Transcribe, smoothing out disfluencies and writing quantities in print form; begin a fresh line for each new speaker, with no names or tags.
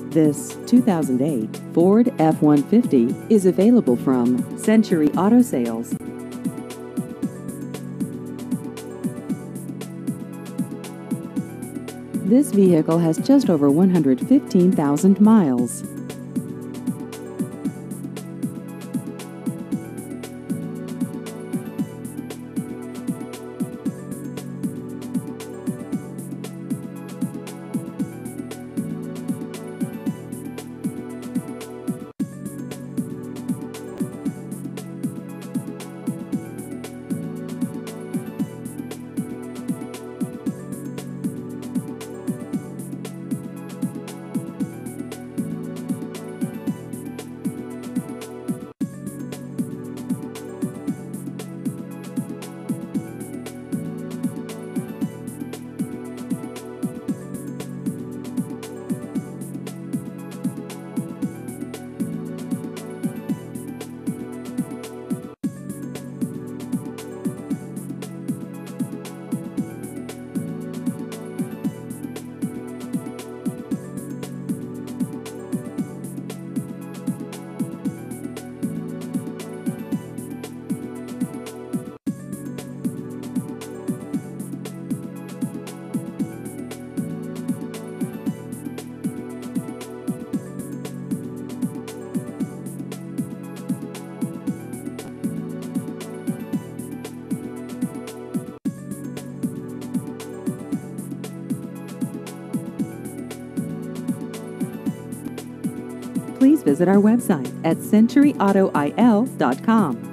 This 2008 Ford F-150 is available from Century Auto Sales. This vehicle has just over 115,000 miles. Please visit our website at centuryautoil.com.